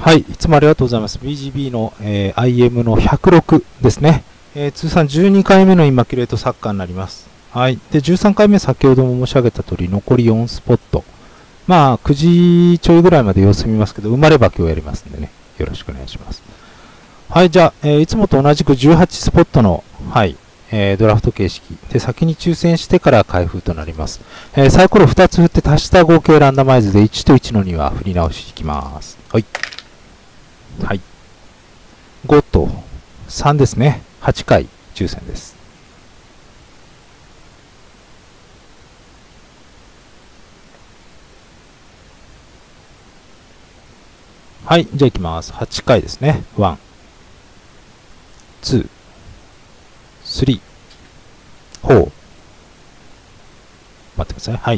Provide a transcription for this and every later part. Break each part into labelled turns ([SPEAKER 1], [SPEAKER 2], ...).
[SPEAKER 1] はい、いつもありがとうございます。BGB の、IM の106ですね。通算12回目のインマキュレートサッカーになります。はい。で、13回目、先ほども申し上げた通り、残り4スポット。まあ、9時ちょいぐらいまで様子見ますけど、埋まれば今日やりますんでね。よろしくお願いします。はい、じゃあ、いつもと同じく18スポットの、はい、ドラフト形式で先に抽選してから開封となります。サイコロ2つ振って足した合計ランダマイズで1と1の2は振り直しいきます。はい。はい。5と3ですね。8回抽選です。はい。じゃあいきます。8回ですね。1、2、3、4。待ってください。はい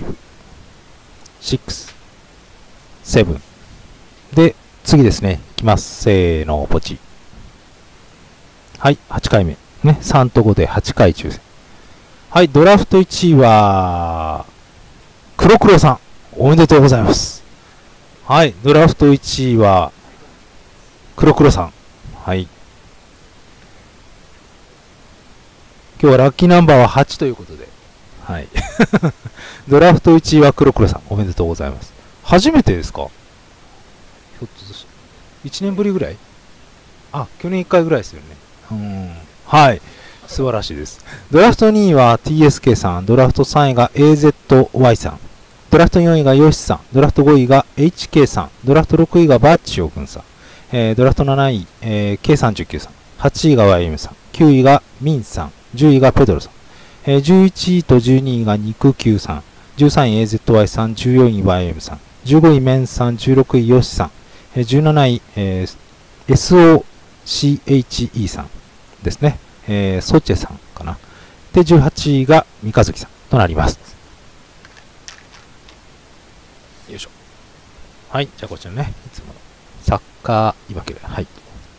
[SPEAKER 1] 。5、6、7。で、次ですね。いきます。せーの、ポチ。はい。8回目。ね。3と5で8回抽選。はい。ドラフト1位は、黒黒さん。おめでとうございます。はい。ドラフト1位は、黒黒さん。はい。今日はラッキーナンバーは8ということで。はい。ドラフト1位は黒黒さん。おめでとうございます。初めてですか？ひょっとして。1年ぶりぐらい？あ、去年1回ぐらいですよね。はい。素晴らしいです。ドラフト2位は TSK さん。ドラフト3位が AZY さん。ドラフト4位がヨシさん。ドラフト5位が HK さん。ドラフト6位がバッチ将軍さん。ドラフト7位、K39 さん。8位が YM さん。9位がミンさん。10位がペドロさん。11位と12位が肉球さん。13位 AZY さん。14位 YM さん。15位メンさん。16位ヨシさん。17位、SOCHE さんですね。ソチェさんかな。で、18位が三日月さんとなります。よいしょ。はい。じゃあこちらね。いつものサッカー今ける。はい。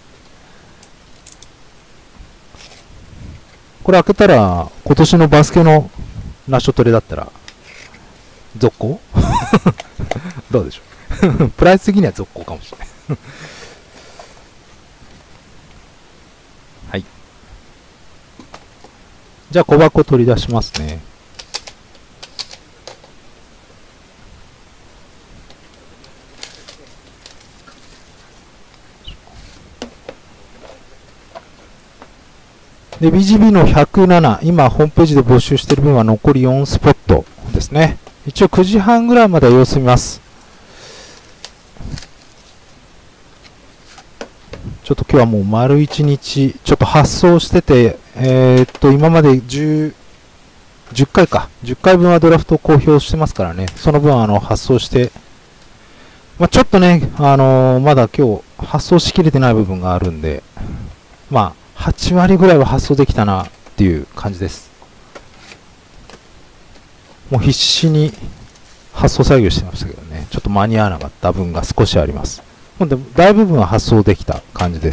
[SPEAKER 1] これ開けたら、今年のバスケのナショトレだったら、続行どうでしょうプライス的には続行かもしれないはい。じゃあ小箱取り出しますね。で、BGB の107、今ホームページで募集している分は残り4スポットですね。一応9時半ぐらいまで様子見ます。ちょっと今日はもう丸1日、ちょっと発送してて、今まで10回か。10回分はドラフトを公表してますからね。その分発送して、まあ、ちょっとね、まだ今日発送しきれてない部分があるんで、まあ、8割ぐらいは発送できたなっていう感じです。もう必死に発送作業してましたけどね、ちょっと間に合わなかった分が少しあります。ほんで、大部分は発送できた感じです。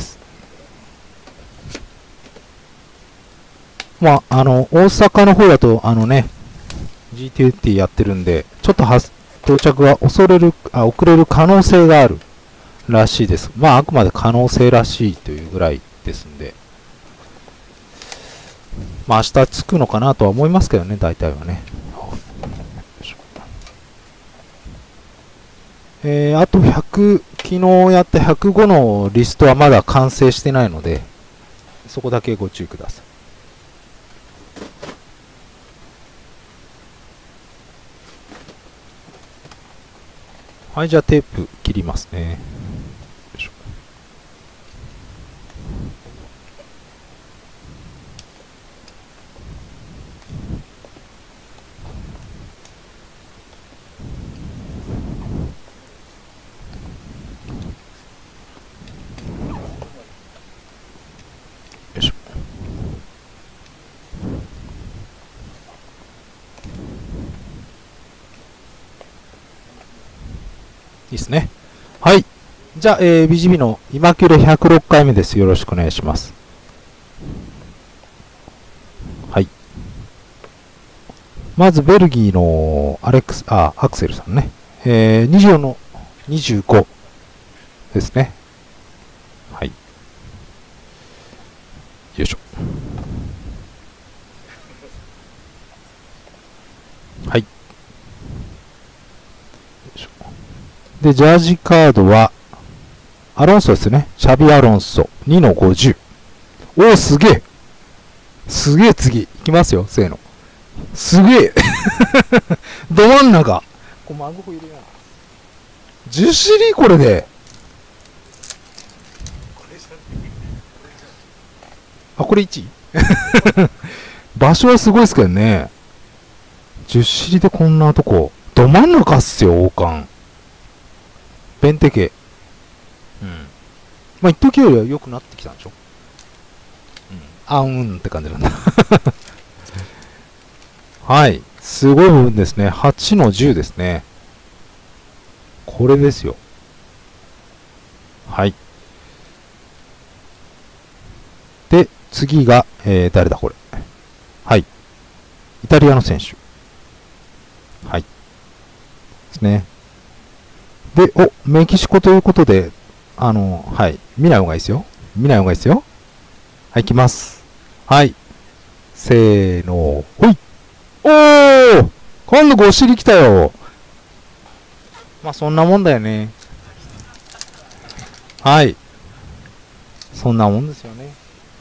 [SPEAKER 1] まあ、大阪の方だと、GTT やってるんで、ちょっと到着が遅れる可能性があるらしいです。まあ、あくまで可能性らしいというぐらいですんで、まあ、明日着くのかなとは思いますけどね、大体はね。あと昨日やった105のリストはまだ完成してないので、そこだけご注意ください。はい、じゃあテープ切りますね。いいですね。はい。じゃあ、BGB のイマキュレ106回目です。よろしくお願いします。はい。まず、ベルギーのアクセルさんね。24の25。 ですね。はい。よいしょ。はい。で、ジャージカードは、アロンソですね。シャビアロンソ。2の50。おー、すげえ。すげえ、次。いきますよ、せーの。すげえ。ど真ん中。これ、マグホ入れな。10シリこれで。あ、これ1位場所はすごいですけどね。10シリでこんなとこ。ど真ん中っすよ、王冠。ベンテ系。うん。まあ、一時よりは良くなってきたんでしょ。うん。あうんって感じなんだ。はい。すごい部分ですね。8の10ですね。これですよ。はい。で、次が、誰だこれ。はい。イタリアの選手。はい。ですね。で、メキシコということで、はい。見ない方がいいですよ。見ない方がいいですよ。はい、行きます。はい。せーの、ほい。おー今度5尻来たよ。まあ、そんなもんだよね。はい。そんなもんですよね。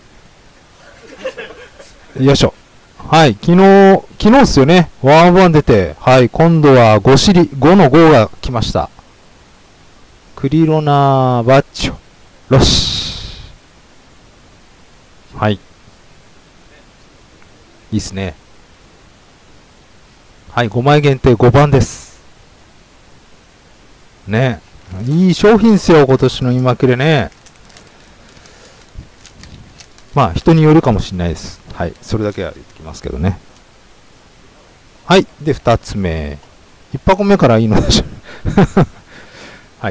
[SPEAKER 1] よいしょ。はい。昨日っすよね。ワンワン出て、はい。今度は5尻、5の5が来ました。クリロナバッチョ、ロシ。はい。いいっすね。はい。5枚限定5番です。ね。いい商品っすよ、今年の今くれね。まあ、人によるかもしれないです。はい。それだけは言ってきますけどね。はい。で、2つ目。1箱目からいいのでしょう。はい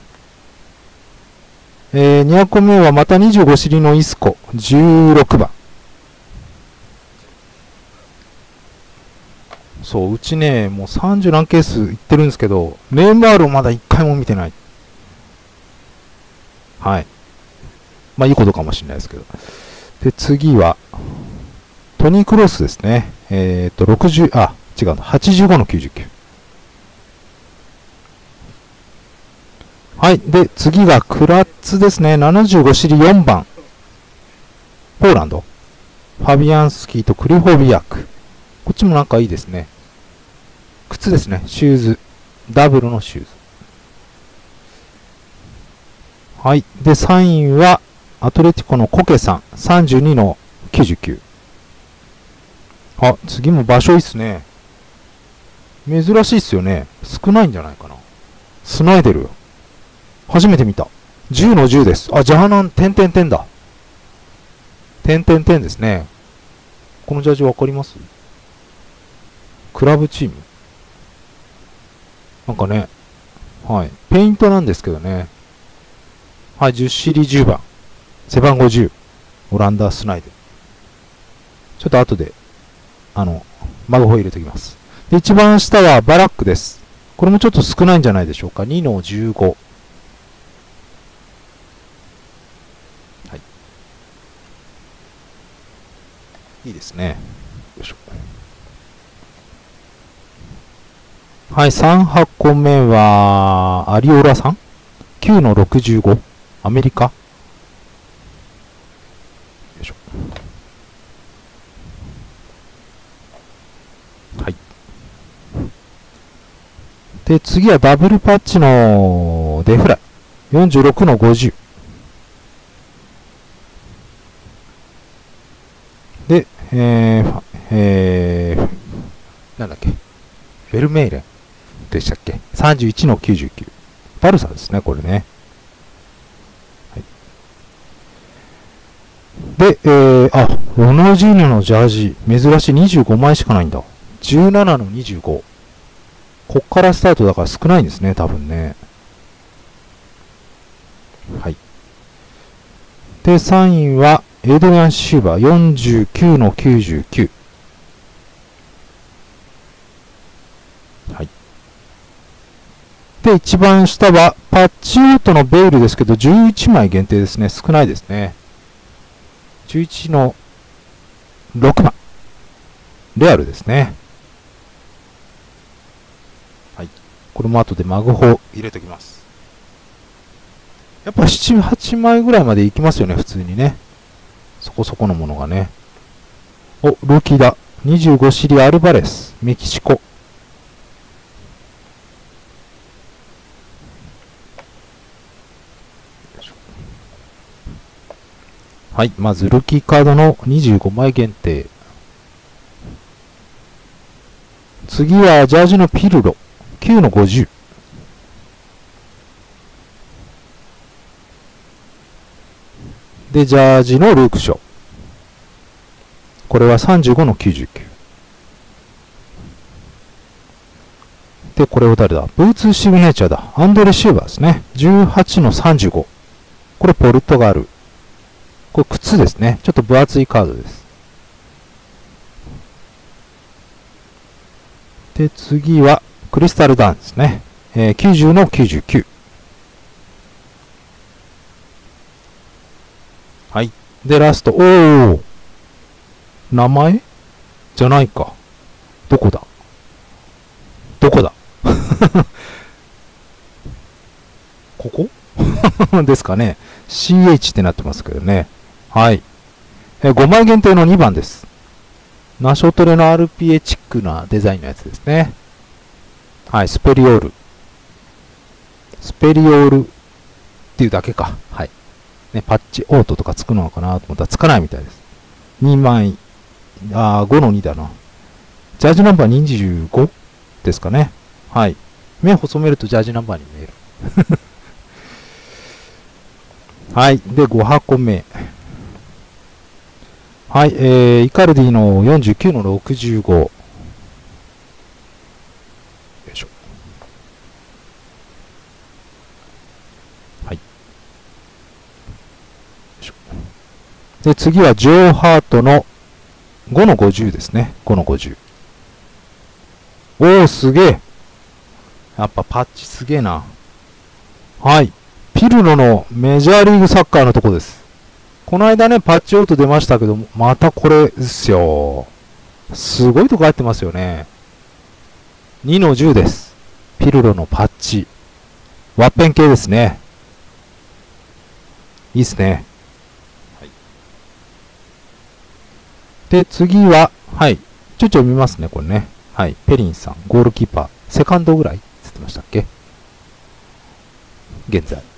[SPEAKER 1] 。2箱目はまた25尻のイスコ、16番。そう、うちね、もう30何ケースいってるんですけど、ネイマールをまだ1回も見てない。はい。まあ、いいことかもしれないですけど。で、次は、トニー・クロスですね。60、あ、違う、85の99。はい。で、次がクラッツですね。75シリ4番。ポーランド。ファビアンスキーとクリホビアク。こっちもなんかいいですね。靴ですね。シューズ。ダブルのシューズ。はい。で、3位は、アトレティコのコケさん。32の99。あ、次も場所いいっすね。珍しいっすよね。少ないんじゃないかな。スナイデル。初めて見た。10の10です。あ、ジャーナン、点々点だ。点々点ですね。このジャージわかります？クラブチーム。なんかね、はい。ペイントなんですけどね。はい、10シリ10番。背番号10。オランダスナイデル。ちょっと後で、マグホ入れときます。で、一番下はバラックです。これもちょっと少ないんじゃないでしょうか。2の15。はい。いいですね。よいしょ。はい、3箱目は、アリオラさん ?9 の65。アメリカ。よいしょ。はい。で、次はダブルパッチのデフライ。46の50。で、なんだっけ。フェルメイレンでしたっけ。31の99。バルサですね、これね。はい、で、ロナウジーニョのジャージ、珍しい25枚しかないんだ。17の25。こっからスタートだから少ないんですね、多分ね。はい。で、3位は、エイドリアン・シューバー、49の99。はい。 で、一番下は、パッチオートのベイルですけど、11枚限定ですね。少ないですね。11の6枚。レアルですね。はい。これも後でマグホ入れておきます。やっぱ7、8枚ぐらいまでいきますよね、普通にね。そこそこのものがね。お、ルーキーだ。25シリアルバレス、メキシコ。はい、まずルーキーカードの25枚限定。次はジャージのピルロ、9の50。で、ジャージのルークショー。これは35の99。で、これは誰だ？ブーツシグネチャーだ。アンドレ・シューバーですね。18の35。これポルトガル。これ靴ですね。ちょっと分厚いカードです。で、次はクリスタルダンですね。90の99。はい。で、ラスト。おー。名前じゃないか。どこだどこだここですかね。CH ってなってますけどね。はい。5枚限定の2番です。ナショトレの RPA チックなデザインのやつですね。はい。スペリオール。スペリオールっていうだけか。はい。ね、パッチオートとかつくのかなと思ったらつかないみたいです。2枚。5の2だな。ジャージナンバー25ですかね。はい。目細めるとジャージナンバーに見える。はい。で、5箱目。はい。イカルディの49の65。よいしょ。はい。よいしょ。で、次はジョー・ハートの5の50ですね。5の50。おー、すげえ。やっぱパッチすげえな。はい。ピルロのメジャーリーグサッカーのとこです。この間ね、パッチオート出ましたけど、またこれですよ。すごいとこ入ってますよね。2の10です。ピルロのパッチ。ワッペン系ですね。いいっすね。はい、で、次は、はい。ちょいちょい見ますね、これね。はい。ペリンさん、ゴールキーパー。セカンドぐらいつってましたっけ？現在。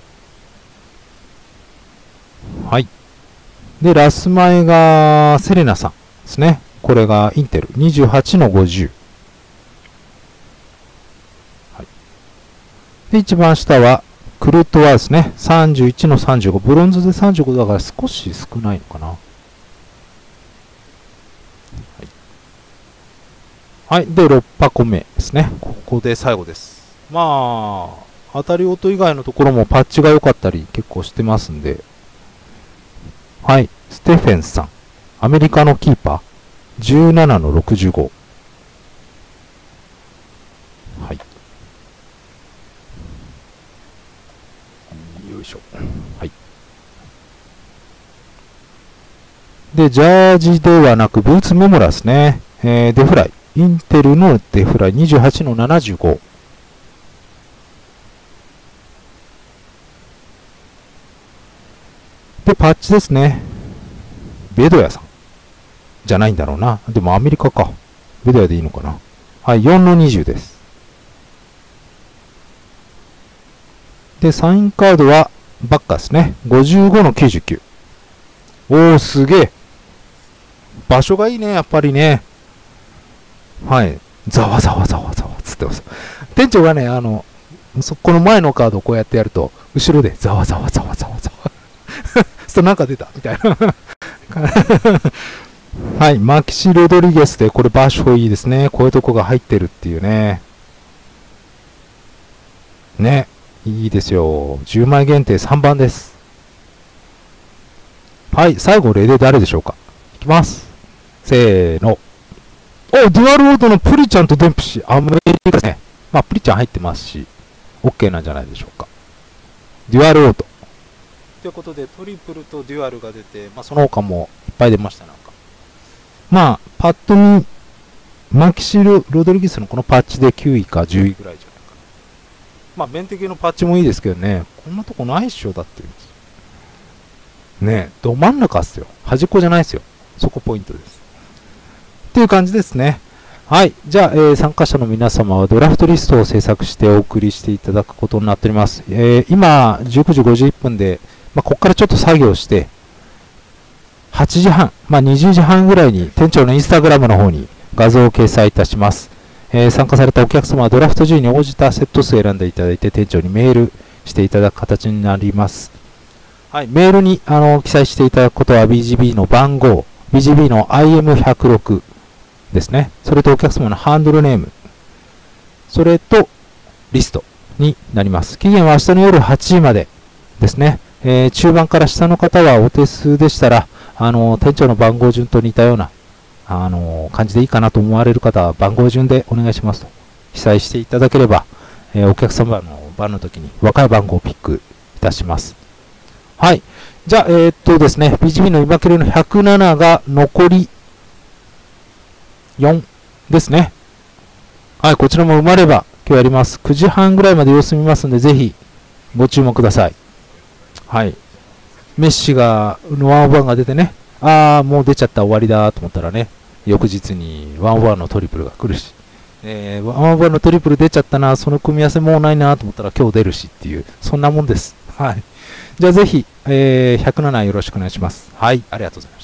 [SPEAKER 1] はい。で、ラス前がセレナさんですね。これがインテル。28の50。はい。で、一番下は、クルトワですね。31の35。ブロンズで35だから少し少ないのかな。はい。はい。で、6箱目ですね。ここで最後です。まあ、当たり音以外のところもパッチが良かったり結構してますんで。はい。ステフェンさん。アメリカのキーパー。17の65。はい。よいしょ。はい。で、ジャージではなく、ブーツメモラですね。デフライ。インテルのデフライ。28の75。で、パッチですね。ベドヤさん。じゃないんだろうな。でもアメリカか。ベドヤでいいのかな。はい、4の20です。で、サインカードはバッカですね。55の99。おー、すげえ。場所がいいね、やっぱりね。はい。ざわざわざわざわつってます。店長がね、この前のカードをこうやってやると、後ろでざわざわざわざわざわ。そうなんか出たみたいな。はい。マキシ・ロドリゲスで、これ場所いいですね。こういうとこが入ってるっていうね。ね。いいですよ。10枚限定3番です。はい。最後、例で誰でしょうか。いきます。せーの。お、デュアルオートのプリちゃんとデンプシー。アメリカですね。まあ、プリちゃん入ってますし。 OK なんじゃないでしょうか。デュアルオート。ということで、トリプルとデュアルが出て、その他もいっぱい出ました、なんか。パッと見、マキシル・ロドリゲスのこのパッチで9位か10位ぐらいじゃないかな。ベンテ系のパッチもいいですけどね、こんなとこないっしょ、だって。ねえ、ど真ん中っすよ。端っこじゃないっすよ。そこポイントです。っていう感じですね。はい。じゃあ、参加者の皆様はドラフトリストを制作してお送りしていただくことになっております。今、19時51分で、ここからちょっと作業して、8時半、20時半ぐらいに店長のインスタグラムの方に画像を掲載いたします。参加されたお客様はドラフト順位に応じたセット数を選んでいただいて、店長にメールしていただく形になります。はい。メールに記載していただくことは BGB の番号、BGB の IM106 ですね。それとお客様のハンドルネーム、それとリストになります。期限は明日の夜8時までですね。中盤から下の方はお手数でしたら、店長の番号順と似たような、感じでいいかなと思われる方は番号順でお願いしますと記載していただければ、お客様の番の時に若い番号をピックいたします。はい。じゃあ、ですね、BGB の今切れの107が残り4ですね。はい、こちらも埋まれば今日やります。9時半ぐらいまで様子見ますんで、ぜひご注目ください。はい。メッシが、ワンオブワンが出てね、もう出ちゃった終わりだと思ったらね、翌日にワンオブワンのトリプルが来るし、ワンオブワンのトリプル出ちゃったな、その組み合わせもうないなと思ったら今日出るしっていう、そんなもんです。はい。じゃあぜひ、107よろしくお願いします。はい、ありがとうございました。